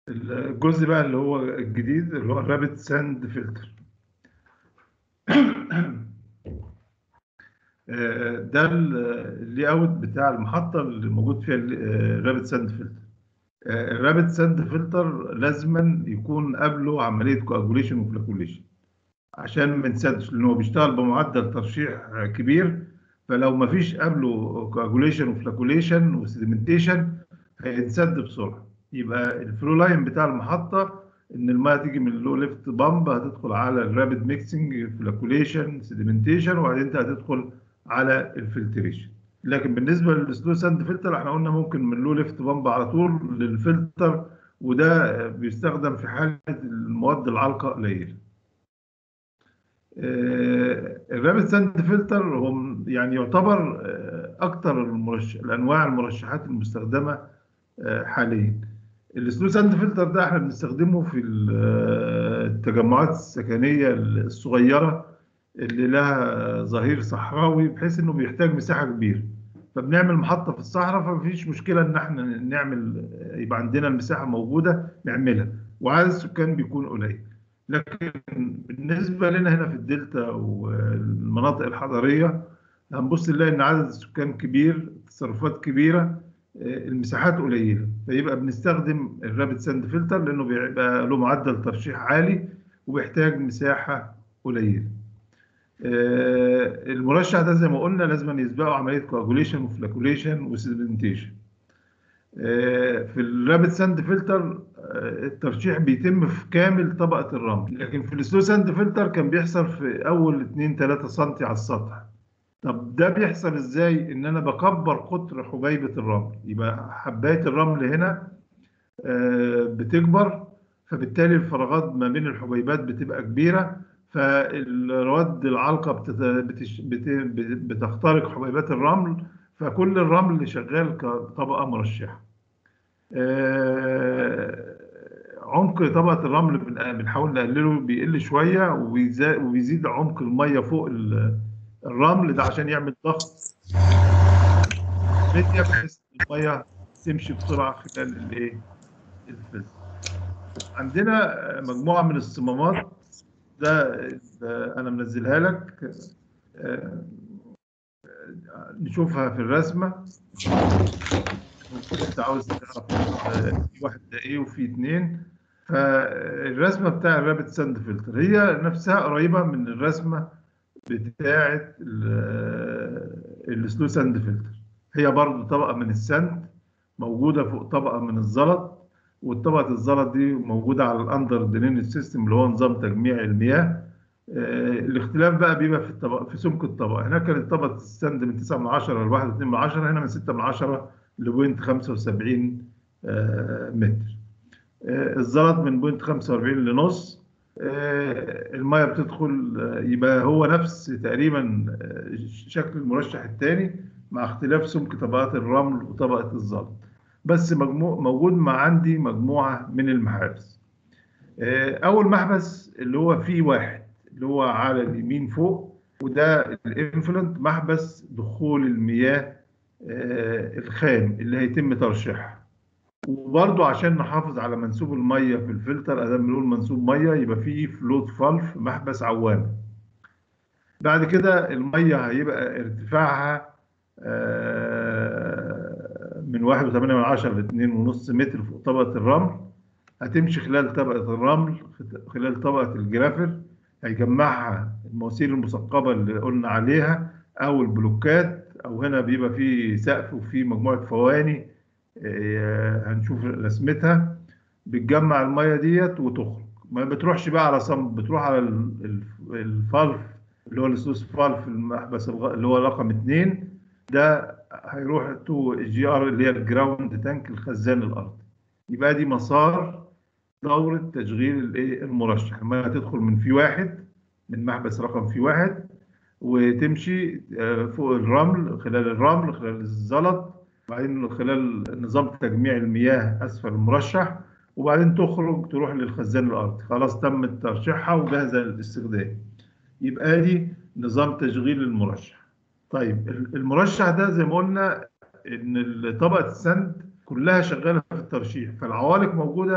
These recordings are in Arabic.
الجزء بقى اللي هو الجديد اللي هو الرابت ساند فلتر. ده اللي اوت بتاع المحطه اللي موجود فيها الرابت ساند فلتر. الرابت ساند فلتر لازما يكون قبله عمليه كواجوليشن وفلاكوليشن عشان ما نسدش، لان هو بيشتغل بمعدل ترشيح كبير. فلو ما فيش قبله كواجوليشن وفلاكوليشن وسيدمنتيشن هيتسد بسرعه. يبقى الفلو لاين بتاع المحطه ان الميه تيجي من اللو ليفت بامب، هتدخل على الرابد ميكسنج فلاكوليشن سيدمنتيشن، وبعدين انت هتدخل على الفلتريشن. لكن بالنسبه للسلو ساند فلتر احنا قلنا ممكن من اللو ليفت بامب على طول للفلتر، وده بيستخدم في حاله المواد العالقه قليله. الرابد ساند فلتر هو يعني يعتبر اكثر الانواع المرشحات المستخدمه حاليا. السلو ساند فلتر ده احنا بنستخدمه في التجمعات السكنيه الصغيره اللي لها ظهير صحراوي، بحيث انه بيحتاج مساحه كبيره. فبنعمل محطه في الصحراء، فمفيش مشكله ان احنا نعمل، يبقى عندنا المساحه موجوده نعملها، وعدد السكان بيكون قليل. لكن بالنسبه لنا هنا في الدلتا والمناطق الحضريه هنبص نلاقي ان عدد السكان كبير، التصرفات كبيره، المساحات قليله. فيبقى بنستخدم الرابد ساند فلتر لانه بيبقى له معدل ترشيح عالي وبيحتاج مساحه قليله. المرشح ده زي ما قلنا لازم يسبقه عمليه كواجوليشن وفلاكوليشن وسيدمنتيشن. في الرابد ساند فلتر الترشيح بيتم في كامل طبقه الرمل، لكن في السلو ساند فلتر كان بيحصل في اول 2 3 سم على السطح. طب ده بيحصل ازاي؟ ان انا بكبر قطر حبيبه الرمل، يبقى حبايه الرمل هنا بتكبر، فبالتالي الفراغات ما بين الحبيبات بتبقى كبيره، فالرواد العالقه بتخترق حبيبات الرمل، فكل الرمل اللي شغال كطبقه مرشحه. عمق طبقه الرمل بنحاول نقلله، بيقل شويه وبيزيد عمق الميه فوق الرمل ده عشان يعمل ضغط ميديا، بحيث الميه تمشي بسرعه خلال الايه الفلتر. عندنا مجموعه من الصمامات، ده انا منزلها لك، آه، نشوفها في الرسمه. انت عاوز تعرف في واحد ده ايه وفي اتنين. فالرسمه بتاع الرابت ساند فلتر هي نفسها قريبه من الرسمه بتاعه السلو ساند فلتر. هي برضو طبقه من السند موجوده فوق طبقه من الزلط، والطبقه الزلط دي موجوده على الاندر درين سيستم اللي هو نظام تجميع المياه. الاختلاف بقى بيبقى في الطبقه، في سمك الطبقه. هناك كانت طبقه السند من 9 من 10 ل 1.2 من 10، هنا من 6 من 10 ل 0.75 متر. الزلط من 0.45 لنص. الميه بتدخل، يبقى هو نفس تقريبا شكل المرشح الثاني، مع اختلاف سمك طبقات الرمل وطبقه الزلط. بس موجود عندي مجموعه من المحابس. اول محبس اللي هو فيه واحد، اللي هو على اليمين فوق، وده الانفلنت، محبس دخول المياه الخام اللي هيتم ترشيحها. وبرضو عشان نحافظ على منسوب الميه في الفلتر، ادام بنقول منسوب ميه يبقى فيه فلوت فالف، محبس عوامه. بعد كده الميه هيبقى ارتفاعها من 1.8 ل 2.5 متر فوق طبقه الرمل. هتمشي خلال طبقة الرمل، خلال طبقة الجرافر، هيجمعها المواسير المثقبة اللي قلنا عليها أو البلوكات، أو هنا بيبقى فيه سقف وفيه مجموعة فواني هنشوف رسمتها. بتجمع المية ديت وتخرج، ما بتروحش بقى على صمب، بتروح على الفالف اللي هو السوس فالف، المحبس اللي هو رقم 2 ده، هيروح تو جي ار اللي هي الجراوند تانك، الخزان الأرضي. يبقى دي مسار دورة تشغيل الايه المرشح. الميه هتدخل من في واحد، من محبس رقم في واحد، وتمشي فوق الرمل، خلال الرمل، خلال الزلط، وبعدين خلال نظام تجميع المياه اسفل المرشح، وبعدين تخرج تروح للخزان الارضي. خلاص تم ترشيحها وجاهزه للاستخدام. يبقى دي نظام تشغيل المرشح. طيب المرشح ده زي ما قلنا ان طبقه السند كلها شغاله في الترشيح، فالعوالق موجوده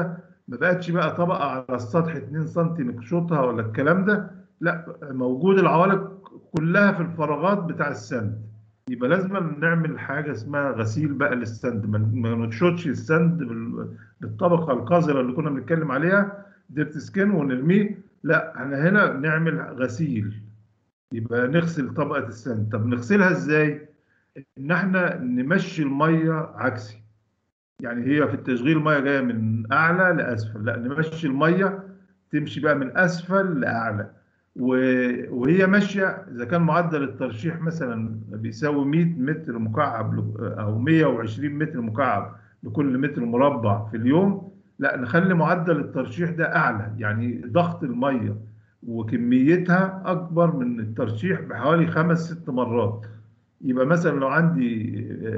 ما بقتش بقى طبقه على السطح 2 سم نقشطها ولا الكلام ده، لا، موجود العوالق كلها في الفراغات بتاع السند. يبقى لازم نعمل حاجه اسمها غسيل بقى للسند، ما ننشطش السند بالطبقه القذره اللي كنا بنتكلم عليها ديرت سكين ونرميه، لا، احنا هنا نعمل غسيل. يبقى نغسل طبقه السند. طب نغسلها ازاي؟ ان احنا نمشي الميه عكسي. يعني هي في التشغيل الميه جايه من اعلى لاسفل، لا، نمشي الميه تمشي بقى من اسفل لاعلى. وهي ماشيه، اذا كان معدل الترشيح مثلا بيساوي 100 متر مكعب او 120 متر مكعب لكل متر مربع في اليوم، لا، نخلي معدل الترشيح ده اعلى، يعني ضغط الميه وكميتها اكبر من الترشيح بحوالي 5 6 مرات. يبقى مثلا لو عندي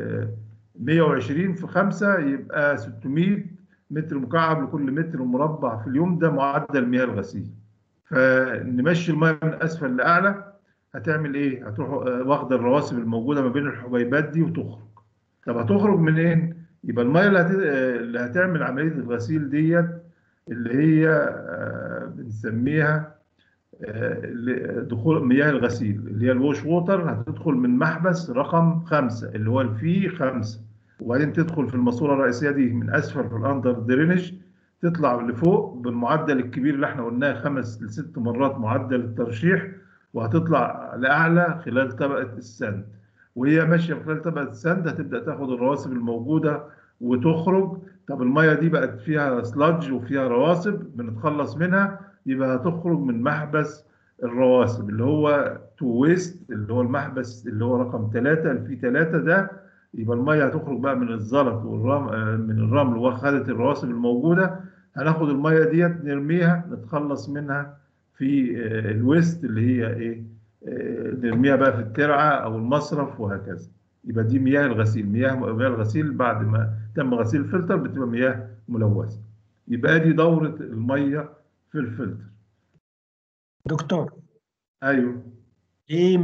120 في 5 يبقى 600 متر مكعب لكل متر مربع في اليوم، ده معدل مياه الغسيل. فنمشي المياه من اسفل لاعلى. هتعمل ايه؟ هتروح واخده الرواسب الموجوده ما بين الحبيبات دي وتخرج. طب هتخرج منين؟ يبقى المياه اللي هتعمل عمليه الغسيل ديت، اللي هي بنسميها دخول مياه الغسيل، اللي هي الووش ووتر، هتدخل من محبس رقم 5 اللي هو الفي 5، وبعدين تدخل في الماسوره الرئيسيه دي من اسفل في الاندر درينج، تطلع لفوق بالمعدل الكبير اللي احنا قلناه 5 ل6 مرات معدل الترشيح، وهتطلع لاعلى خلال طبقه السند. وهي ماشيه خلال طبقه السند هتبدا تاخد الرواسب الموجوده وتخرج. طب الميه دي بقت فيها سلادج وفيها رواسب بنتخلص منها، يبقى هتخرج من محبس الرواسب اللي هو تو ويست، اللي هو المحبس اللي هو رقم 3 الفي 3 ده. يبقى الميه هتخرج بقى من الزلط والرمل، من الرمل، وخدت الرواسب الموجوده. هناخد الميه ديت نرميها نتخلص منها في الويست اللي هي ايه، نرميها بقى في الترعه او المصرف وهكذا. يبقى دي مياه الغسيل. مياه الغسيل بعد ما تم غسيل الفلتر بتبقى مياه ملوثه. يبقى دي دوره الميه في الفلتر. دكتور، ايوه. ليه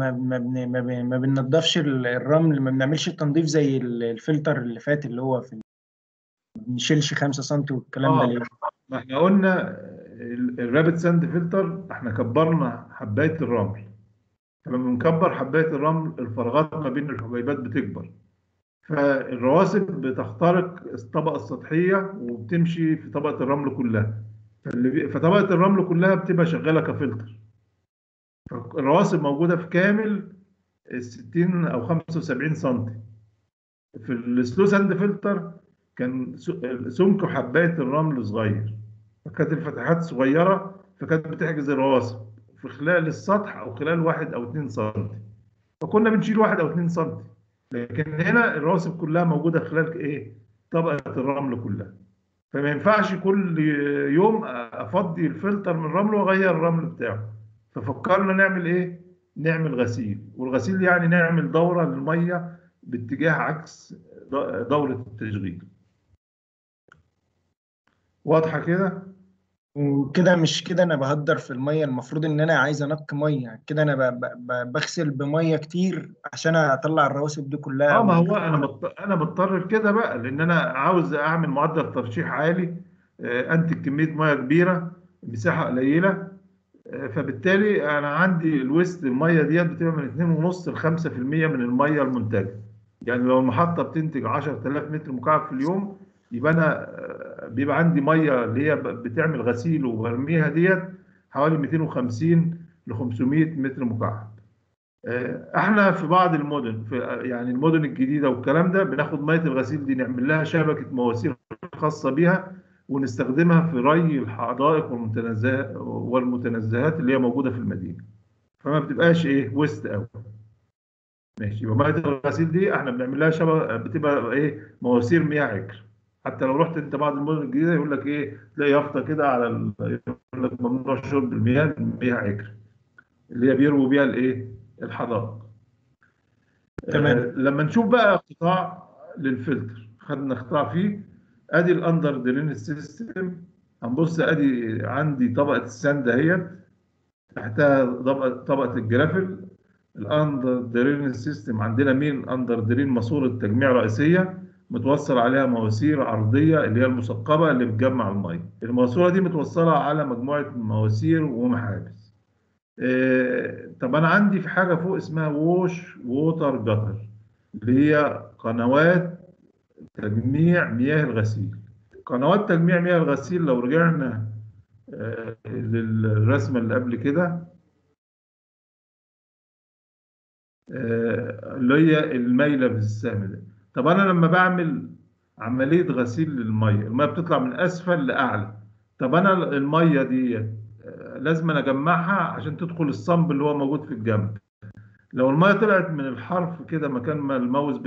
ما بننضفش الرمل، ما بنعملش التنظيف زي الفلتر اللي فات اللي هو في، ما بنشيلش 5 سم والكلام ده اه، ليه؟ ما احنا قلنا الرابت ساند فلتر احنا كبرنا حبايه الرمل. فلما بنكبر حبايه الرمل الفراغات ما بين الحبيبات بتكبر، فالرواسب بتخترق الطبقه السطحيه وبتمشي في طبقه الرمل كلها. فطبقه الرمل كلها بتبقى شغاله كفلتر. فالرواسب موجوده في كامل ال 60 او 75 سم. في السلو ساند فلتر كان سمك حبايه الرمل صغير، فكانت الفتحات صغيره، فكانت بتحجز الرواسب في خلال السطح او خلال 1 او 2 سم. فكنا بنشيل 1 او 2 سم. لكن هنا الرواسب كلها موجوده خلال ايه؟ طبقه الرمل كلها. فما ينفعش كل يوم افضي الفلتر من الرمل واغير الرمل بتاعه. ففكرنا نعمل ايه؟ نعمل غسيل. والغسيل يعني نعمل دوره للميه باتجاه عكس دوره التشغيل. واضحه كده؟ وكده مش كده انا بهدر في الميه، المفروض ان انا عايز انقي ميه كده، انا بغسل بميه كتير عشان اطلع الرواسب دي كلها اه، ما هو انا بضطر لكده بقى، لان انا عاوز اعمل معدل ترشيح عالي، انتج كميه ميه كبيره مساحه قليله. فبالتالي انا عندي الويست الميه ديت بتبقى من 2.5 ل 5% من الميه المنتجه. يعني لو المحطه بتنتج 10000 متر مكعب في اليوم، يبقى انا بيبقى عندي ميه اللي هي بتعمل غسيل وبرميها ديت حوالي 250 ل 500 متر مكعب. احنا في بعض المدن، في يعني المدن الجديده والكلام ده، بناخد ميه الغسيل دي نعمل لها شبكه مواسير خاصه بيها، ونستخدمها في ري الحدائق والمتنزهات اللي هي موجوده في المدينه. فما بتبقاش ايه ويست قوي. ماشي. يبقى ميه الغسيل دي احنا بنعمل لها شبكه، بتبقى ايه، مواسير مياه عكر. حتى لو رحت انت بعض المدن الجديده يقول لك ايه، تلاقي يافطه كده على يقول لك ممنوع شرب المياه من مياه عكر، اللي هي بيرووا بيها الايه، الحدائق. تمام. لما نشوف بقى قطاع للفلتر، خدنا قطاع فيه، ادي الاندر درين سيستم. هنبص ادي عندي طبقه الساند اهيت، تحتها طبقه الجرافل. الاندر درين سيستم عندنا مين؟ اندر درين ماسوره تجميع رئيسيه، متوصل عليها مواسير عرضية اللي هي المثقبة اللي بتجمع المية. الماسورة دي متوصلة على مجموعة مواسير ومحابس. طب أنا عندي في حاجة فوق اسمها ووش ووتر جتر، اللي هي قنوات تجميع مياه الغسيل. قنوات تجميع مياه الغسيل لو رجعنا للرسمة اللي قبل كده، اللي هي المايلة بالسهم ده. طب أنا لما بعمل عملية غسيل للمية، المية بتطلع من أسفل لأعلى. طب أنا المية دي لازم أنا أجمعها عشان تدخل الصنب اللي هو موجود في الجنب. لو المية طلعت من الحرف كده مكان ما الماوس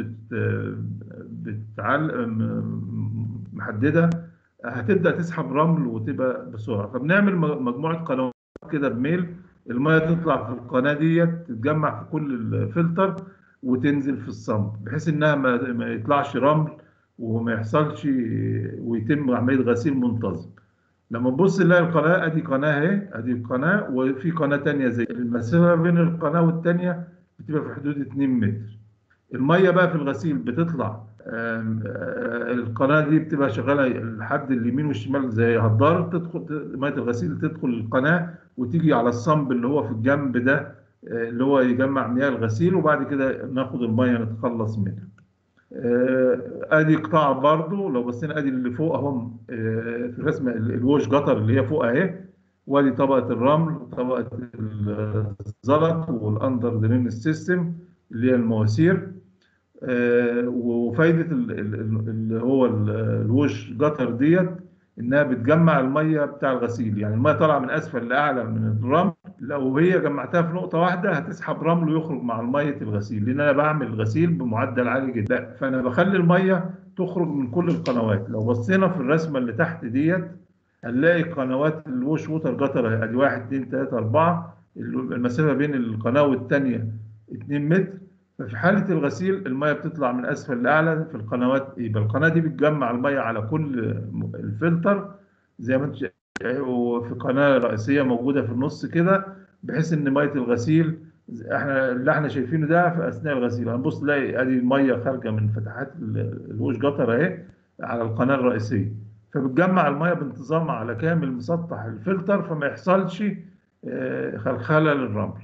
محددة، هتبدأ تسحب رمل وتبقى بسرعة. فبنعمل مجموعة قنوات كده بميل، المية تطلع في القناة ديت تتجمع في كل الفلتر وتنزل في الصمت، بحيث انها ما يطلعش رمل وما يحصلش، ويتم عملية غسيل منتظم. لما تبص نلاقي القناة، ادي قناة اهي، ادي القناة وفي قناة تانية زي المسافة بين القناة والتانية بتبقى في حدود 2 متر. المية بقى في الغسيل بتطلع، القناة دي بتبقى شغالة الحد اليمين والشمال زي هدار، تدخل مية الغسيل تدخل القناة وتيجي على الصنب اللي هو في الجنب ده، اللي هو يجمع مياه الغسيل، وبعد كده ناخد المية نتخلص منها. ادي قطاع برضو، لو بصينا ادي اللي فوق اهم في الرسمه الووش جتر اللي هي فوق اهي، وادي طبقه الرمل وطبقه الزلط والاندر درين سيستم اللي هي المواسير. وفايده اللي هو الووش جتر ديت انها بتجمع الميه بتاع الغسيل. يعني الميه طالعه من اسفل لاعلى من الرمل، لو هي جمعتها في نقطه واحده هتسحب رمل ويخرج مع الميه الغسيل، لان انا بعمل غسيل بمعدل عالي جدا. لا، فانا بخلي الميه تخرج من كل القنوات. لو بصينا في الرسمه اللي تحت ديت هنلاقي قنوات الووش ووتر جتر اهي، ادي 1 2 3 4، المسافه بين القناه والثانيه 2 متر. ففي حالة الغسيل المية بتطلع من أسفل لأعلى في القنوات، يبقى القناة دي بتجمع المية على كل الفلتر زي ما انت وفي قناة رئيسية موجودة في النص كده، بحيث إن مية الغسيل اللي احنا شايفينه ده في أثناء الغسيل هنبص نلاقي أدي المية خارجة من فتحات الوش جتر أهي على القناة الرئيسية، فبتجمع المية بانتظام على كامل مسطح الفلتر، فما يحصلش خلخلة للرمل.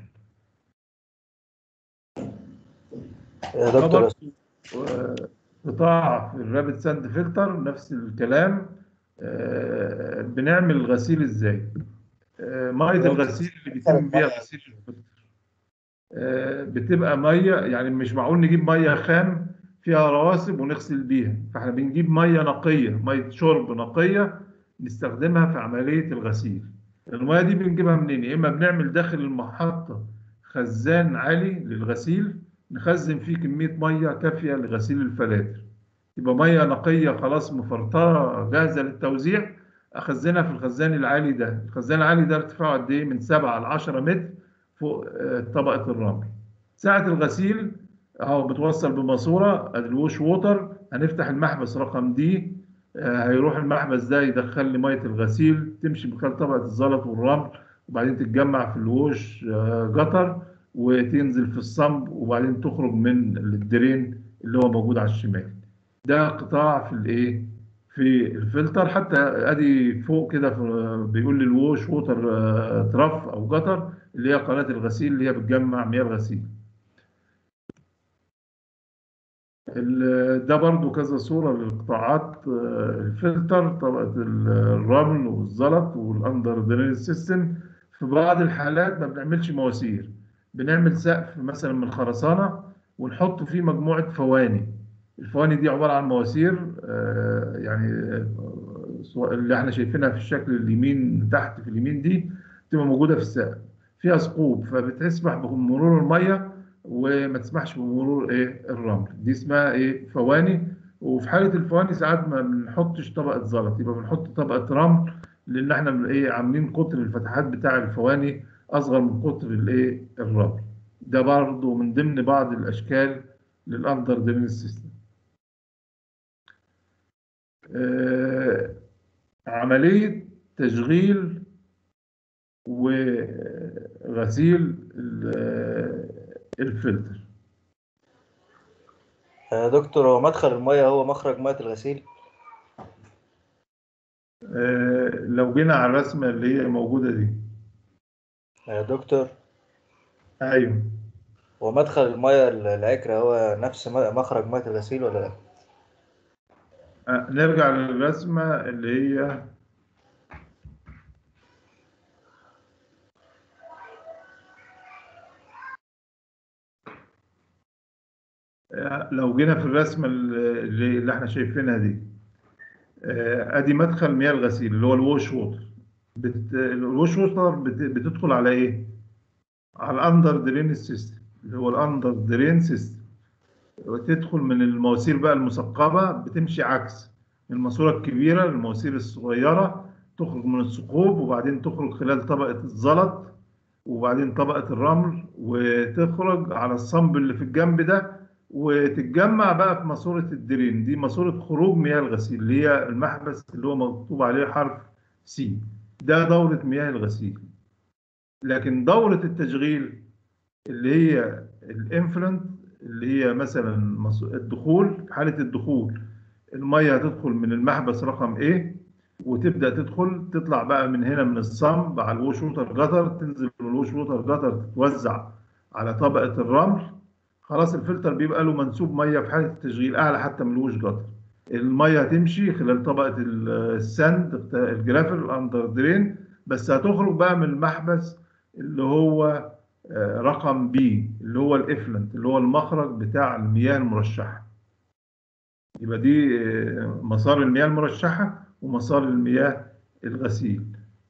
يا ده دكتور. برضه قطاع في الرابد ساند فلتر نفس الكلام. بنعمل الغسيل ازاي؟ ميه الغسيل اللي بيتم بيها غسيل الفلتر بتبقى ميه، يعني مش معقول نجيب ميه خام فيها رواسب ونغسل بيها، فاحنا بنجيب ميه نقيه، ميه شرب نقيه نستخدمها في عمليه الغسيل. الميه دي بنجيبها منين؟ يا اما بنعمل داخل المحطه خزان عالي للغسيل نخزن فيه كميه ميه كافيه لغسيل الفلاتر، يبقى ميه نقيه خلاص مفلتره جاهزه للتوزيع، اخزنها في الخزان العالي ده. الخزان العالي ده ارتفاعه قد ايه؟ من 7 ل 10 متر فوق طبقه الرمل. ساعه الغسيل اهو بتوصل بماسوره الووش ووتر، هنفتح المحبس رقم دي، هيروح المحبس ده يدخل لي ميه الغسيل تمشي من خلال طبقه الزلط والرمل، وبعدين تتجمع في الووش جتر وتنزل في الصمب، وبعدين تخرج من الدرين اللي هو موجود على الشمال. ده قطاع في الايه، في الفلتر. حتى ادي فوق كده بيقول لي الووش ووتر ترف او جتر اللي هي قناه الغسيل اللي هي بتجمع مياه الغسيل. ده برضو كذا صورة للقطاعات الفلتر، طبقة الرمل والزلط والاندر درين سيستم. في بعض الحالات ما بنعملش مواسير، بنعمل سقف مثلا من الخرسانة ونحط فيه مجموعة فواني. الفواني دي عبارة عن مواسير، يعني اللي احنا شايفينها في الشكل اليمين تحت في اليمين دي تبقى موجودة في السقف، فيها ثقوب فبتسمح بمرور المية وما تسمحش بمرور ايه الرمل. دي اسمها ايه فواني. وفي حاله الفواني ساعات ما بنحطش طبقه زلط، يبقى بنحط طبقه رمل، لان احنا ايه عاملين قطر الفتحات بتاع الفواني اصغر من قطر الايه الرمل. ده برضه من ضمن بعض الاشكال للاندر درين سيستم. عمليه تشغيل وغسيل الفلتر. يا دكتور، هو مدخل المية هو مخرج مية الغسيل؟ لو جينا على الرسمة اللي هي موجودة دي. يا دكتور، ايوه. هو مدخل المية العكرة هو نفس مخرج مية الغسيل ولا لا؟ نرجع للرسمة اللي هي لو جينا في الرسمة اللي احنا شايفينها دي. ادي مدخل مياه الغسيل اللي هو الووش ووتر. الووش ووتر بتدخل على ايه؟ على الاندر درين سيستم اللي هو الاندر درين سيستم. وتدخل من المواسير بقى المثقبة، بتمشي عكس الماسورة الكبيرة للمواسير الصغيرة، تخرج من الثقوب وبعدين تخرج خلال طبقة الزلط وبعدين طبقة الرمل وتخرج على الصنب اللي في الجنب ده، وتتجمع بقى في ماسورة الدرين. دي ماسورة خروج مياه الغسيل اللي هي المحبس اللي هو مكتوب عليه حرف سي. ده دورة مياه الغسيل. لكن دورة التشغيل اللي هي الانفلنت، اللي هي مثلا الدخول. في حالة الدخول المية هتدخل من المحبس رقم A وتبدأ تدخل تطلع بقى من هنا من الصمب على الوش ووتر جاتر، تنزل من الوش ووتر جاتر تتوزع على طبقة الرمل. خلاص الفلتر بيبقى له منسوب مية في حالة التشغيل أعلى حتى من الوش جاتر. المية هتمشي خلال طبقة الساند الجرافل الأندر درين، بس هتخرج بقى من المحبس اللي هو رقم بي اللي هو الافلنت اللي هو المخرج بتاع المياه المرشحة. يبقى دي مسار المياه المرشحة ومسار المياه الغسيل.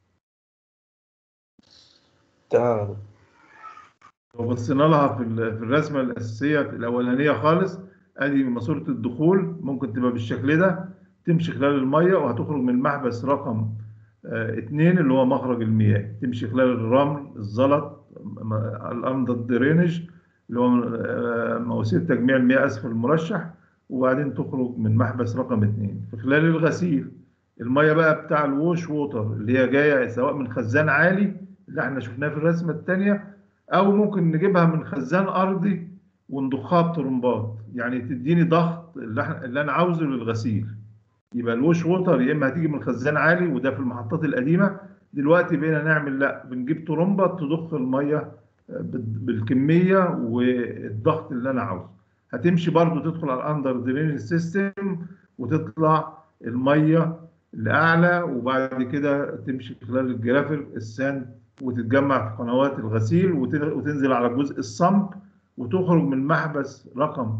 تمام يا دكتور. لو بصينا لها في الرسمة الأساسية في الأولانية خالص، أدي ماسورة الدخول ممكن تبقى بالشكل ده، تمشي خلال المية وهتخرج من المحبس رقم 2 اللي هو مخرج المياه، تمشي خلال الرمل الزلط الأندر درينج اللي هو مواسير تجميع المياه أسفل المرشح، وبعدين تخرج من محبس رقم 2 في خلال الغسيل. المية بقى بتاع الووش ووتر اللي هي جاية سواء من خزان عالي اللي احنا شفناه في الرسمة الثانية، او ممكن نجيبها من خزان ارضي ونضخها بطرمبات، يعني تديني ضغط اللي انا عاوزه للغسيل. يبقى الوش ووتر يا اما هتيجي من خزان عالي وده في المحطات القديمه. دلوقتي بقينا نعمل لا، بنجيب طرمبه تضخ الميه بالكميه والضغط اللي انا عاوزه. هتمشي برضو تدخل على الاندر درين سيستم وتطلع الميه لاعلى، وبعد كده تمشي خلال الجرافل الساند وتتجمع في قنوات الغسيل وتنزل على جزء الصمب وتخرج من محبس رقم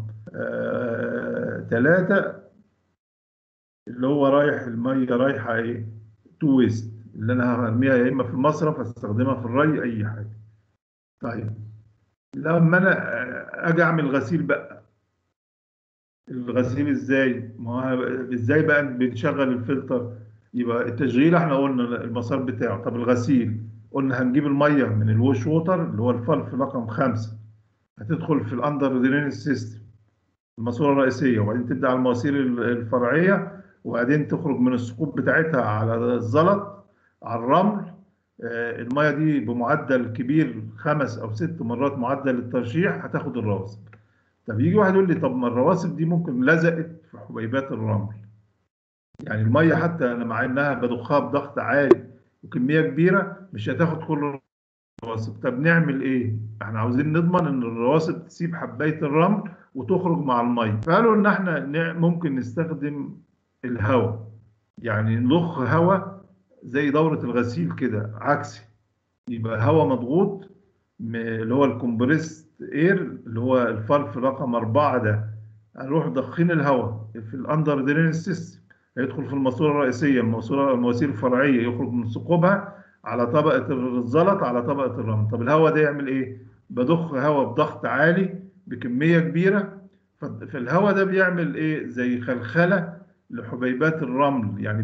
3 اللي هو رايح المية رايحة ايه؟ تو ويست، اللي انا هرميها يا اما في المصرف هستخدمها في الري اي حاجة. طيب لما انا اجي اعمل غسيل بقى، الغسيل ازاي؟ ما هو ازاي بقى بنشغل الفلتر؟ يبقى التشغيل احنا قلنا المسار بتاعه. طب الغسيل قلنا هنجيب المية من الوش ووتر اللي هو الفالف رقم 5، هتدخل في الاندر درين سيستم الماسوره الرئيسيه، وبعدين تبدا على المواسير الفرعيه، وبعدين تخرج من الثقوب بتاعتها على الزلط على الرمل. الميه دي بمعدل كبير 5 أو 6 مرات معدل الترشيح هتاخد الرواسب. طب يجي واحد يقول لي طب ما الرواسب دي ممكن لزقت في حبيبات الرمل، يعني الميه حتى انا مع انها بضخها بضغط عالي وكميه كبيره مش هتاخد كل الرواسب. طب نعمل ايه؟ احنا عاوزين نضمن ان الرواسب تسيب حبايه الرمل وتخرج مع الميه. فقالوا ان احنا ممكن نستخدم الهواء، يعني نضخ هواء زي دوره الغسيل كده عكسي. يبقى هواء مضغوط اللي هو الكمبريست اير اللي هو الفالف رقم 4 ده، هنروح ضخين الهواء في الاندر درين سيستم، هيدخل في الماسوره الرئيسيه المواسير الفرعيه، يخرج من ثقوبها على طبقه الزلط على طبقه الرمل. طب الهواء ده يعمل ايه؟ بضخ هواء بضغط عالي بكميه كبيره، فالهواء ده بيعمل ايه؟ زي خلخله لحبيبات الرمل، يعني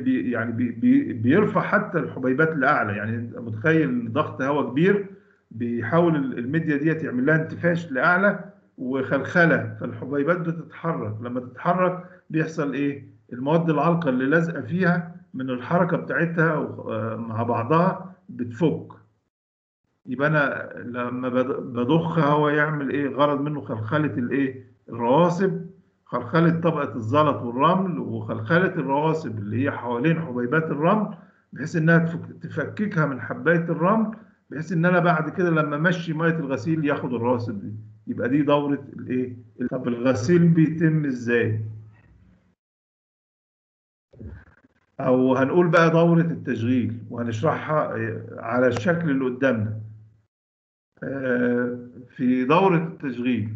بيرفع حتى الحبيبات الاعلى. يعني انت متخيل ان ضغط هواء كبير بيحاول الميديا دي يعمل لها انتفاش لاعلى وخلخله، فالحبيبات بتتحرك. لما تتحرك بيحصل ايه؟ المواد العالقه اللي لازقه فيها من الحركه بتاعتها مع بعضها بتفك. يبقى انا لما بضخ هواء يعمل ايه؟ غرض منه خلخله الايه؟ الرواسب، خلخلة طبقة الزلط والرمل، وخلخلة الرواسب اللي هي حوالين حبيبات الرمل، بحيث انها تفككها من حباية الرمل، بحيث ان انا بعد كده لما امشي مية الغسيل ياخد الرواسب دي. يبقى دي دورة الايه. طب الغسيل بيتم ازاي؟ او هنقول بقى دورة التشغيل وهنشرحها على الشكل اللي قدامنا. في دورة التشغيل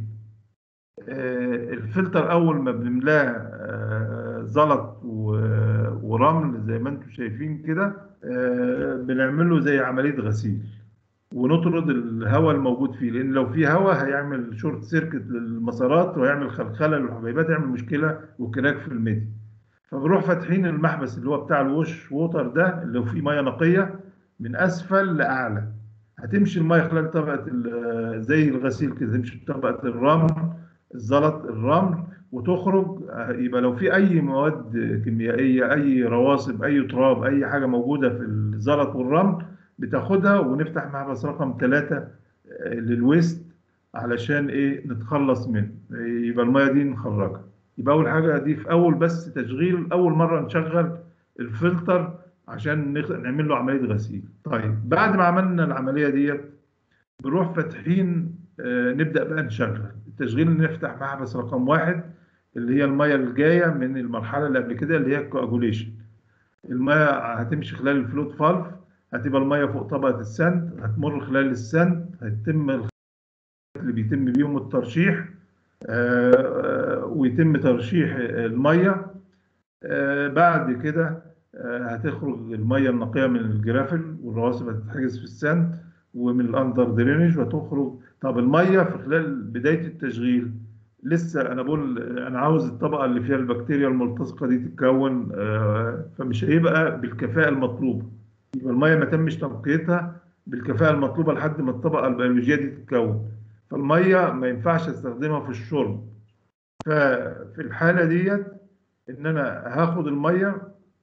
الفلتر اول ما بنملاه زلط ورمل زي ما انتم شايفين كده، بنعمل له زي عملية غسيل ونطرد الهواء الموجود فيه، لان لو في هواء هيعمل شورت سيركت للمسارات وهيعمل خلخله للحبيبات، يعمل مشكله وكراك في الميديا. فبنروح فاتحين المحبس اللي هو بتاع الوش ووتر ده اللي فيه ميه نقيه من اسفل لاعلى. هتمشي الميه خلال طبقه زي الغسيل كده، تمشي بطبقه الرمل الزلط الرمل وتخرج. يبقى لو في اي مواد كيميائيه، اي رواسب، اي تراب، اي حاجه موجوده في الزلط والرمل بتاخدها، ونفتح محبس رقم 3 للويست علشان ايه نتخلص منه. يبقى الميه دي نخرجها. يبقى اول حاجه دي في اول بس تشغيل، اول مره نشغل الفلتر عشان نعمل له عمليه غسيل. طيب بعد ما عملنا العمليه ديت بنروح فاتحين نبدا بقى نشغل التشغيل. نفتح محبس رقم 1 اللي هي الميه الجايه من المرحله اللي قبل كده اللي هي الكواجوليشن. الميه هتمشي خلال الفلوت فالف، هتبقى الميه فوق طبقه السند، هتمر خلال السند، هيتم اللي بيتم بيهم الترشيح، ويتم ترشيح الميه. بعد كده هتخرج الميه النقيه من الجرافل، والرواسب هتتحجز في السند ومن الاندر درينج وتخرج. طب الميه في خلال بدايه التشغيل لسه انا بقول انا عاوز الطبقه اللي فيها البكتيريا الملتصقه دي تتكون، فمش هيبقى بالكفاءه المطلوبه. يبقى الميه ما تمش تنقيتها بالكفاءه المطلوبه لحد ما الطبقه البيولوجيه دي تتكون، فالميه ما ينفعش استخدمها في الشرب. ففي الحاله ديت ان انا هاخد الميه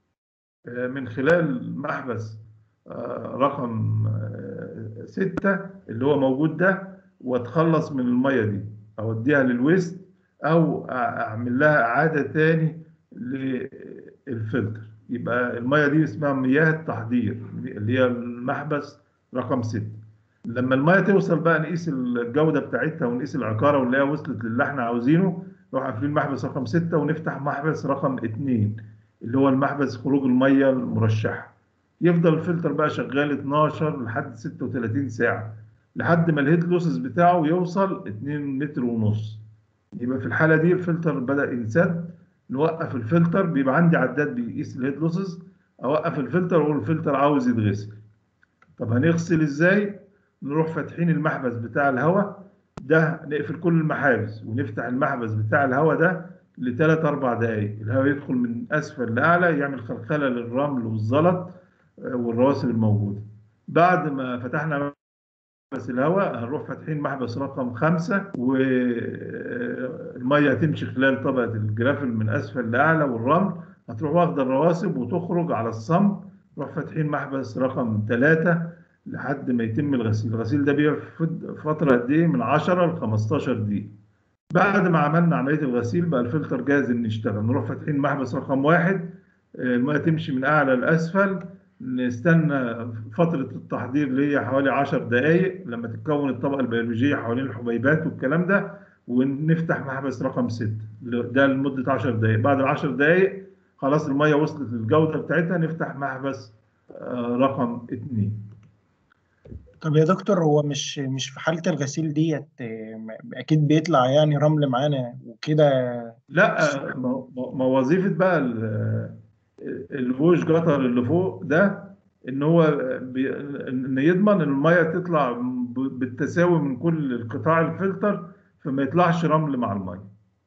من خلال محبس رقم 6 اللي هو موجود ده، واتخلص من الميه دي اوديها للويست او اعمل لها اعاده تاني للفلتر. يبقى الميه دي اسمها مياه التحضير اللي هي المحبس رقم 6. لما الميه توصل بقى نقيس الجوده بتاعتها ونقيس العقاره ونلاقيها وصلت للي احنا عاوزينه، نروح قافلين محبس رقم 6 ونفتح محبس رقم 2 اللي هو المحبس خروج الميه المرشحه. يفضل الفلتر بقى شغال 12 لحد 36 ساعه لحد ما الهيد لوسز بتاعه يوصل 2 متر ونص. يبقى في الحاله دي الفلتر بدأ ينسد، نوقف الفلتر. بيبقى عندي عداد بيقيس الهيد لوسز، اوقف الفلتر واقول الفلتر عاوز يتغسل. طب هنغسل ازاي؟ نروح فاتحين المحبس بتاع الهواء ده، نقفل كل المحابس ونفتح المحبس بتاع الهواء ده لثلاث اربع دقائق. الهواء يدخل من اسفل لاعلى يعمل خلخله للرمل والزلط والرواسب الموجوده. بعد ما فتحنا محبس الهواء هنروح فاتحين محبس رقم 5، والميه هتمشي خلال طبقه الجرافل من اسفل لاعلى والرمل، هتروح واخده الرواسب وتخرج على الصمت. نروح فاتحين محبس رقم 3 لحد ما يتم الغسيل. الغسيل ده بياخد فتره قد ايه؟ من 10 ل 15 دقيقه. بعد ما عملنا عمليه الغسيل بقى الفلتر جاهز ان يشتغل. نروح فاتحين محبس رقم 1، الميه تمشي من اعلى لاسفل، نستنى فترة التحضير اللي هي حوالي 10 دقايق لما تتكون الطبقة البيولوجية حوالين الحبيبات والكلام ده، ونفتح محبس رقم 6 ده لمدة 10 دقايق. بعد ال 10 دقايق خلاص المية وصلت للجودة بتاعتها، نفتح محبس رقم 2. طب يا دكتور، هو مش في حالة الغسيل ديت أكيد بيطلع يعني رمل معانا وكده؟ لا، ما وظيفة بقى الووش جتر اللي فوق ده ان هو ان يضمن ان الميه تطلع بالتساوي من كل القطاع الفلتر، فما يطلعش رمل مع الميه.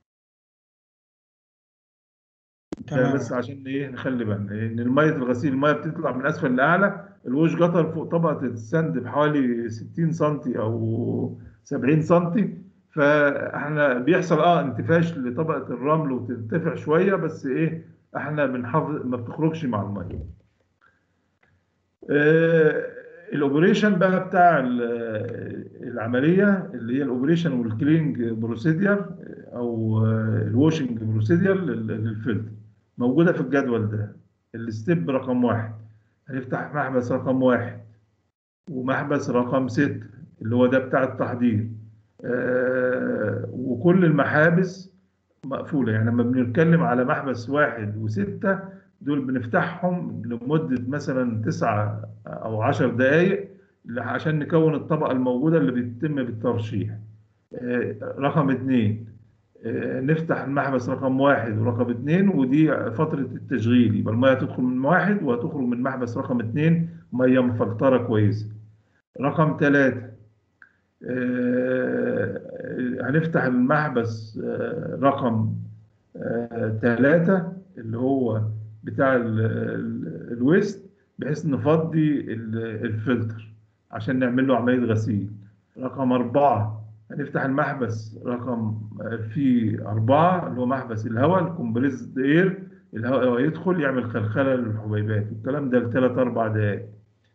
ده تمام. بس عشان ايه نخلي بالنا ان الميه الغسيل الميه بتطلع من اسفل لاعلى. الووش جتر فوق طبقه السند بحوالي 60 سم او 70 سم، فاحنا بيحصل انتفاش لطبقه الرمل وترتفع شويه، بس ايه احنا بنحافظ ما بتخرجش مع الميه. الاوبريشن بقى بتاع العمليه اللي هي الاوبريشن والكلينج بروسيدير او الواشنج بروسيدير للفلتر موجوده في الجدول ده. الستيب رقم 1 هنفتح محبس رقم 1 ومحبس رقم 6 اللي هو ده بتاع التحضير. وكل المحابس مقفولة. يعني لما بنتكلم على محبس 1 و6 دول بنفتحهم لمدة مثلا 9 أو 10 دقايق عشان نكون الطبقة الموجودة اللي بيتم بالترشيح. رقم 2 نفتح المحبس رقم 1 ورقم 2 ودي فترة التشغيل، يبقى المية تدخل من 1 وهتخرج من محبس رقم 2 مية مفلترة كويسة. رقم 3 هنفتح المحبس رقم 3 اللي هو بتاع الويست بحيث نفضي الفلتر عشان نعمل له عملية غسيل. رقم 4 هنفتح المحبس رقم فيه 4 اللي هو محبس الهواء الكومبريسد اير، الهواء يدخل يعمل خلخلة للحبيبات، الكلام ده ل3 4 دقائق.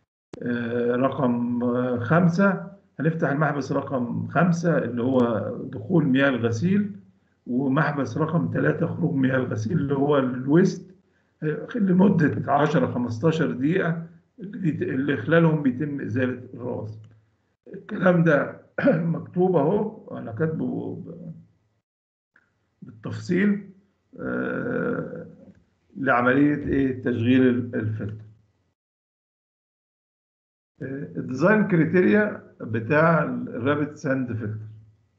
رقم 5 هنفتح المحبس رقم 5 اللي هو دخول مياه الغسيل، ومحبس رقم 3 خروج مياه الغسيل اللي هو الويست لمدة 10 15 دقيقة اللي خلالهم بيتم إزالة الراس. الكلام ده مكتوب أهو، أنا كاتبه بالتفصيل لعملية تشغيل الفلتر. الديزاين كريتيريا بتاع الرابت ساند فلتر.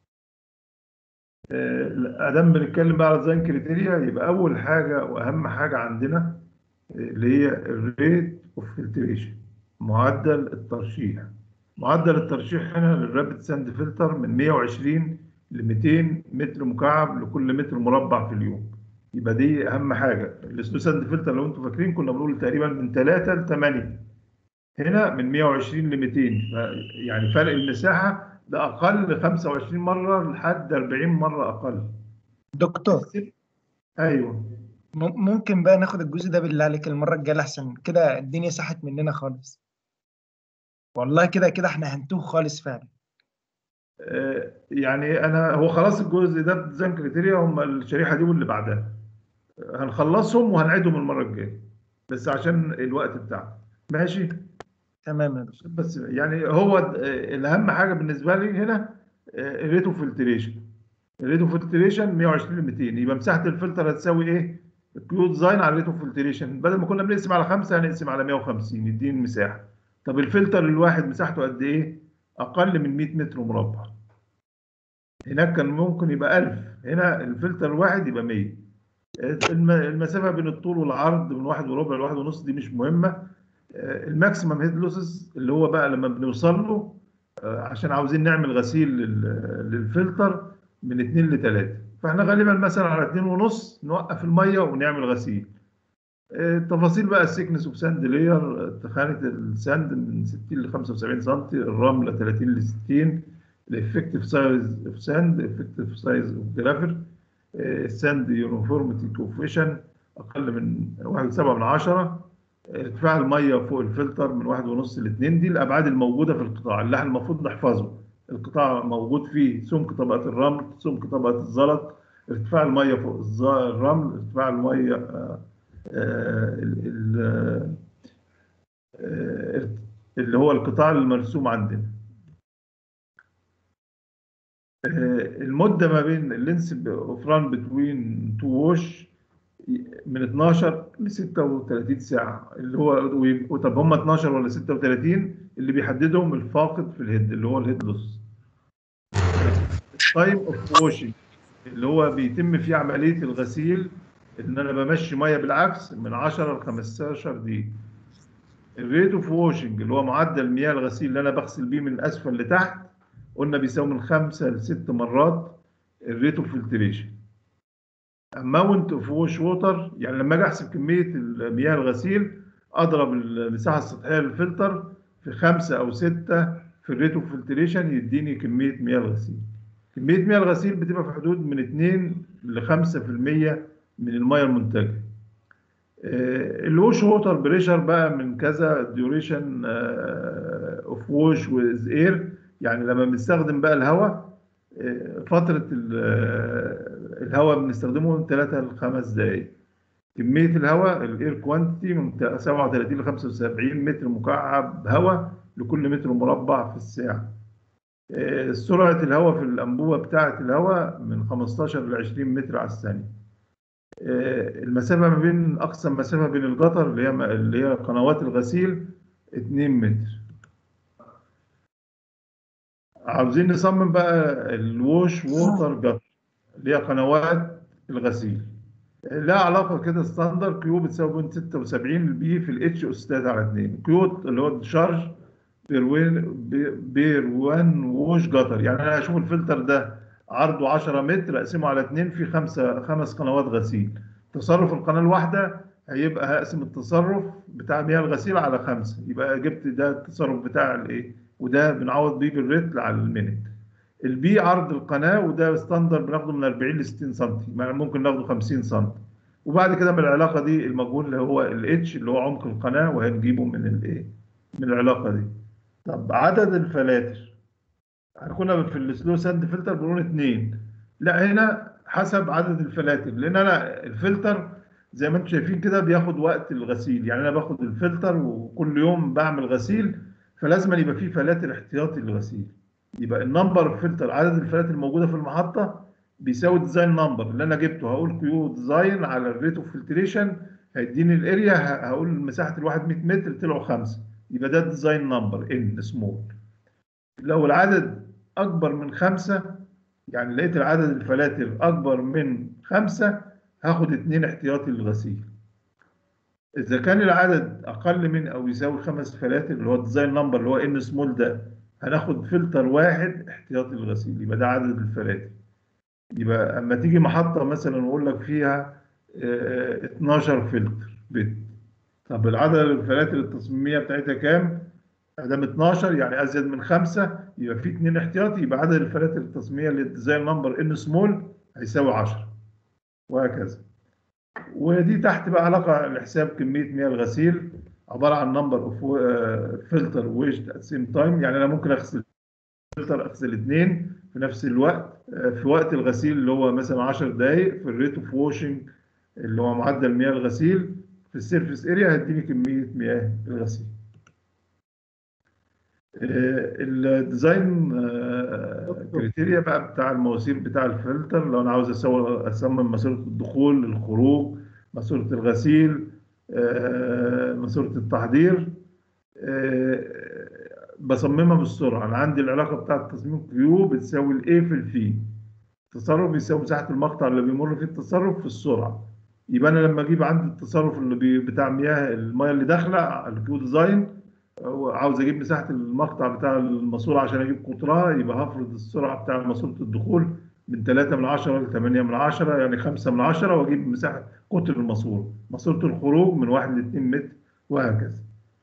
ادام بنتكلم بقى على ديزاين كريتيريا يبقى اول حاجه واهم حاجه عندنا اللي هي الريت اوف فلتريشن، معدل الترشيح. معدل الترشيح هنا للرابت ساند فلتر من 120 ل 200 متر مكعب لكل متر مربع في اليوم. يبقى دي اهم حاجه. السلو ساند فلتر لو انتم فاكرين كنا بنقول تقريبا من 3 ل 8، هنا من 120 ل 200، يعني فرق المساحه ده اقل 25 مره لحد 40 مره اقل. دكتور ايوه ممكن بقى ناخد الجزء ده بالله عليك المرة الجاية أحسن كده، الدنيا ساحت مننا خالص والله، كده كده احنا هنتوه خالص فعلا. يعني انا هو خلاص الجزء ده ديزاين كريتيريا هم الشريحه دي واللي بعدها هنخلصهم وهنعيدهم المره الجايه بس عشان الوقت بتاعنا. ماشي تمام يا دكتور. بس يعني هو الاهم حاجه بالنسبه لي هنا الريتو فلتريشن. الريتو فلتريشن 120 ل 200 يبقى مساحه الفلتر هتساوي ايه؟ الكيو ديزاين على الريتو فلتريشن، بدل ما كنا بنقسم على 5 هنقسم على 150 يديني المساحه. طب الفلتر الواحد مساحته قد ايه؟ اقل من 100 متر مربع. هناك كان ممكن يبقى 1000، هنا الفلتر الواحد يبقى 100. المسافه بين الطول والعرض من 1 وربع ل 1 ونص دي مش مهمه. الماكسيمم هيد لوسز اللي هو بقى لما بنوصل له عشان عاوزين نعمل غسيل للفلتر من 2 ل 3، فاحنا غالبا مثلا على 2 ونص نوقف الميه ونعمل غسيل. التفاصيل بقى السيكنس اوف ساند لاير، تخانه الساند من 60 ل 75 سم، الرمله 30 ل 60، الافكتيف سايز اوف ساند، الافكتيف سايز اوف جرافر، الساند يونيفورميتي كوفيشن اقل من 1.7، ارتفاع الميه فوق الفلتر من 1.5 ل 2. دي الابعاد الموجوده في القطاع اللي احنا المفروض نحفظه. القطاع موجود فيه سمك طبقه الرمل، سمك طبقه الزلط، ارتفاع الميه فوق الرمل، ارتفاع الميه اللي هو القطاع المرسوم عندنا. المده ما بين اللينس اوف ران بتوين تو ووش من 12 ل 36 ساعه، اللي هو طب هم 12 ولا 36 اللي بيحددهم الفاقد في الهيد اللي هو الهيد لوس. تايم اوف ووشنج اللي هو بيتم فيه عمليه الغسيل ان انا بمشي ميه بالعكس من 10 ل 15 دقيقه. الريت اوف ووشنج اللي هو معدل مياه الغسيل اللي انا بغسل بيه من اسفل لتحت، قلنا بيساوي من 5 ل 6 مرات الريت اوف فلتريشن. اماونت اوف ووش ووتر يعني لما اجي احسب كميه مياه الغسيل اضرب المساحه السطحيه للفلتر في 5 او 6 في الريت اوف فلتريشن يديني كميه مياه الغسيل. كميه مياه الغسيل بتبقى في حدود من 2 ل 5% من المياه المنتجه. الوش ووتر بريشر بقى من كذا ديوريشن اوف ووش ويز اير، يعني لما بنستخدم بقى الهواء فترة الهواء بنستخدمه من 3 ل 5 دقايق. كمية الهواء الاير كوانتيتي من 37 ل 75 متر مكعب هواء لكل متر مربع في الساعة. سرعة الهواء في الأنبوبة بتاعة الهواء من 15 ل 20 متر على الثانية. المسافة ما بين أقصى مسافة بين القطر اللي هي قنوات الغسيل 2 متر. عاوزين نصمم بقى الووش ووتر جاتر اللي هي قنوات الغسيل. لها علاقة كده ستاندر كيو بتساوي 76 البي في الاتش أستاذ على 2 كيو اللي هو الشارج بير 1 ووش جاتر. يعني أنا هشوف الفلتر ده عرضه 10 متر أقسمه على 2 في 5 قنوات غسيل. تصرف القناة الواحدة هيبقى هقسم التصرف بتاع مياه الغسيل على 5 يبقى جبت ده التصرف بتاع الايه، وده بنعوض بيه بالريت على المينت. البي عرض القناة وده ستاندر بناخده من 40 ل 60 سم، ممكن ناخده 50 سم. وبعد كده من العلاقة دي المجهول اللي هو الاتش اللي هو عمق القناة وهنجيبه من الايه، من العلاقة دي. طب عدد الفلاتر كنا في السلو ساند فلتر بنقول 2، لا هنا حسب عدد الفلاتر، لان انا الفلتر زي ما انتم شايفين كده بياخد وقت الغسيل. يعني انا باخد الفلتر وكل يوم بعمل غسيل، فلازم يبقى فيه فلاتر احتياطي للغسيل. يبقى النمبر فلتر عدد الفلاتر الموجوده في المحطه بيساوي ديزاين نمبر اللي انا جبته. هقول كيو ديزاين على الريت اوف فلتريشن هيديني الاريا، هقول مساحه الواحد 100 متر طلعوا 5، يبقى ده الديزاين نمبر ان سمول. لو العدد أكبر من 5، يعني لقيت العدد الفلاتر أكبر من 5 هاخد 2 احتياطي للغسيل. إذا كان العدد أقل من أو يساوي 5 فلاتر اللي هو الديزاين نمبر اللي هو إن سمول ده هناخد فلتر واحد احتياطي للغسيل، يبقى ده عدد الفلاتر. يبقى أما تيجي محطة مثلا وأقول لك فيها 12 فلتر بت، طب العدد الفلاتر التصميمية بتاعتها كام؟ ادام 12 يعني ازيد من 5 يبقى في 2 احتياطي، يبقى عدد الفلاتر التصميميه للديزاين نمبر ان سمول هيساوي 10 وهكذا. ودي تحت بقى علاقه لحساب كميه مياه الغسيل عباره عن نمبر اوف فلتر ويشد ات سيم تايم. يعني انا ممكن اغسل فلتر اغسل 2 في نفس الوقت في وقت الغسيل اللي هو مثلا 10 دقائق في الريت اوف واشنج اللي هو معدل مياه الغسيل في السيرفيس اريا هيديني كميه مياه الغسيل. الديزاين كريتيريا بقى بتاع المواسير بتاع الفلتر. لو انا عاوز اصمم ماسوره الدخول الخروج، ماسوره الغسيل، ماسوره التحضير، بصممها بالسرعه. انا عندي العلاقه بتاعه تصميم كيو بتساوي الاي في الفي، التصرف بيساوي مساحه المقطع اللي بيمر فيه التصرف في السرعه. يبقى انا لما اجيب عندي التصرف اللي بتاع مياه المياه اللي داخله الكيو ديزاين عاوز اجيب مساحه المقطع بتاع الماسوره عشان اجيب قطرها، يبقى هفرض السرعه بتاع ماسوره الدخول من 3 من 10 ل 8 من 10 يعني 5 من 10 واجيب مساحه قطر الماسوره. ماسوره الخروج من 1 ل 2 متر وهكذا.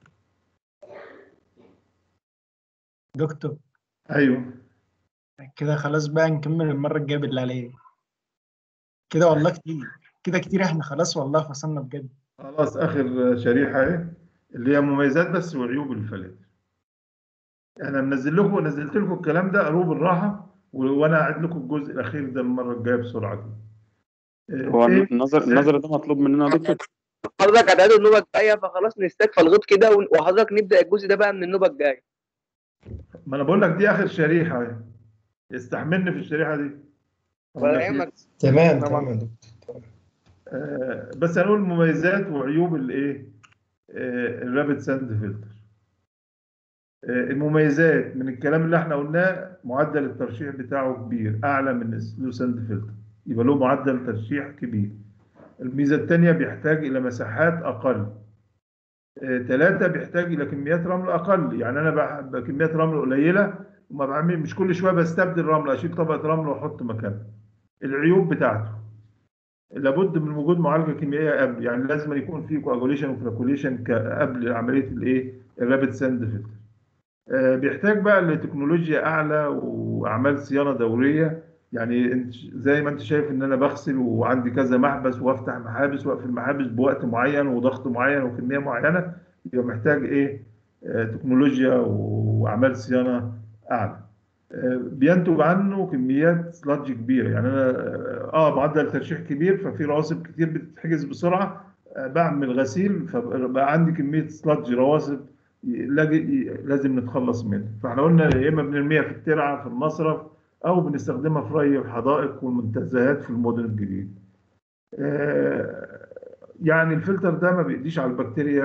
دكتور ايوه كده خلاص بقى نكمل المرة الجاية بالله عليك. كده والله كتير، كده كتير، احنا خلاص والله فصلنا بجد. خلاص اخر شريحه اهي اللي هي مميزات بس وعيوب الفلاتر. انا نزلت لكم الكلام ده قروه بالراحه وانا اعيد لكم الجزء الاخير ده المره الجايه بسرعه كده. هو ايه النظر ده مطلوب مننا يا دكتور؟ حضرتك هتعيد النوبه الجايه، فخلاص نستكفى الغيط كده وحضرتك نبدا الجزء ده بقى من النوبه الجايه. ما انا بقول لك دي اخر شريحه اهي، استحملني في الشريحه دي. ولا يهمك. تمام طبعا. تمام يا دكتور. بس هنقول مميزات وعيوب الايه، الرابid ساند فلتر. المميزات من الكلام اللي احنا قلناه معدل الترشيح بتاعه كبير اعلى من السلو ساند فلتر، يبقى له معدل ترشيح كبير. الميزه الثانيه بيحتاج الى مساحات اقل. 3 بيحتاج الى كميات رمل اقل. يعني انا كميات رمل قليله وما بعمل مش كل شويه بستبدل رمل، اشيل طبقه رمل واحط مكانها. العيوب بتاعته لابد من وجود معالجه كيميائيه قبل، يعني لازم يكون في كواجوليشن وفلاكوليشن قبل عمليه الايه الرابد ساند فلتر. بيحتاج بقى لتكنولوجيا اعلى واعمال صيانه دوريه. يعني زي ما انت شايف ان انا بغسل وعندي كذا محبس وافتح محابس واقفل محابس بوقت معين وضغط معين وكميه معينه، يبقى محتاج ايه تكنولوجيا واعمال صيانه اعلى. بينتج عنه كميات سلادج كبيره. يعني انا معدل ترشيح كبير، ففي رواسب كتير بتتحجز بسرعه، بعمل غسيل فبقى عندي كميه سلادج رواسب لازم نتخلص منها. فاحنا قلنا يا اما بنرميها في الترعه في المصرف، او بنستخدمها في ري الحدائق والمنتزهات في المدن الجديده. يعني الفلتر ده ما بيقضيش على البكتيريا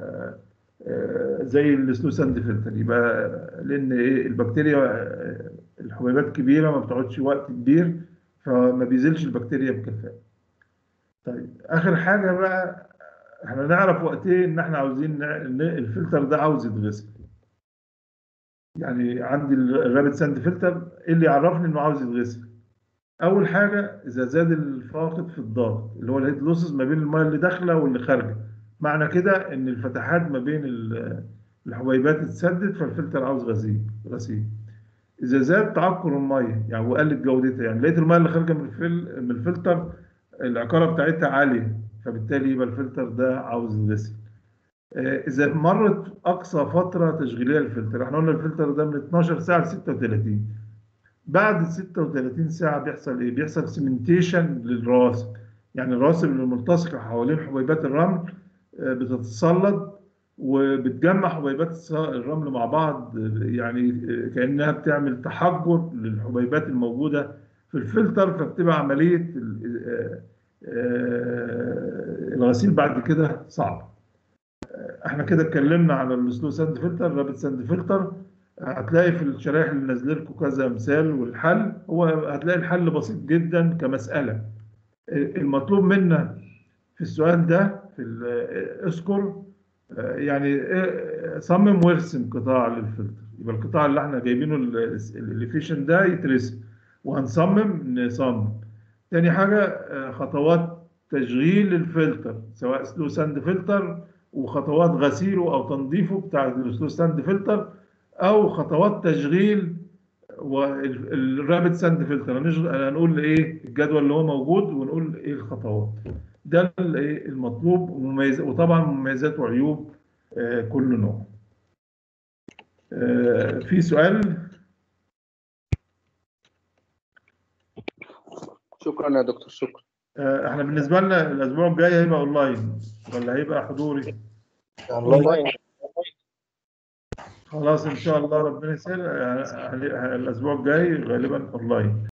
زي السلو ساند فلتر. يبقى لان البكتيريا الحبيبات كبيره، ما بتقعدش وقت كبير، فما بيزيلش البكتيريا بكفاءه. طيب اخر حاجه بقى، احنا نعرف وقت ايه ان احنا عاوزين الفلتر ده عاوز يتغسل. يعني عندي الرابد ساند فلتر، ايه اللي يعرفني انه عاوز يتغسل؟ اول حاجه اذا زاد الفاقد في الضغط، اللي هو الهيد لوسز ما بين الميه اللي داخله واللي خارجه، معنى كده ان الفتحات ما بين الحبيبات اتسدت، فالفلتر عاوز غسيل. اذا زاد تعكر الميه يعني وقلت جودتها، يعني لقيت الميه اللي خارجه من الفلتر العقاره بتاعتها عاليه، فبالتالي يبقى الفلتر ده عاوز يتغسل. اذا مرت اقصى فتره تشغيليه للفلتر، احنا قلنا الفلتر ده من 12 ساعه ل 36، بعد 36 ساعة بيحصل إيه؟ بيحصل سيمنتيشن للرواسب. يعني الرواسب اللي ملتصقة حوالين حبيبات الرمل بتتصلد وبتجمع حبيبات الرمل مع بعض، يعني كأنها بتعمل تحجر للحبيبات الموجودة في الفلتر، فبتبقى عملية الغسيل بعد كده صعب. احنا كده اتكلمنا على السلو ساند فلتر، رابد ساند فلتر. هتلاقي في الشرايح اللي نازله لكم كذا مثال، والحل هو هتلاقي الحل بسيط جدا كمسألة. المطلوب منا في السؤال ده في اذكر يعني صمم وارسم قطاع للفلتر. يبقى القطاع اللي احنا جايبينه الافيشن ده يترسم، وهنصمم نصمم. تاني حاجة خطوات تشغيل الفلتر سواء سلو ساند فلتر، وخطوات غسيله او تنظيفه بتاع السلو ساند فلتر، او خطوات تشغيل والرابد ساند فلتر. هنقول ايه الجدول اللي هو موجود، ونقول ايه الخطوات. ده المطلوب، وطبعا مميزات وعيوب كل نوع. في سؤال؟ شكرا يا دكتور، شكرا. احنا بالنسبه لنا الاسبوع الجاي هيبقى اونلاين ولا هيبقى حضوري؟ اونلاين. خلاص ان شاء الله ربنا يسهل. الاسبوع الجاي غالبا اونلاين.